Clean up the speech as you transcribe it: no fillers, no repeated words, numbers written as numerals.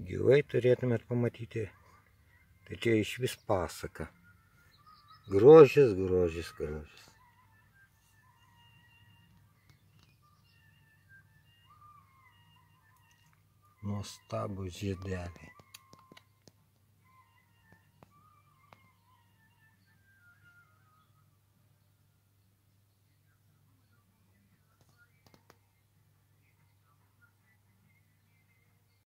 gyvai turėtumėt pamatyti. Tai čia iš vis pasaka. Grožis, grožis, grožis. Nuostabūs žiedeliai.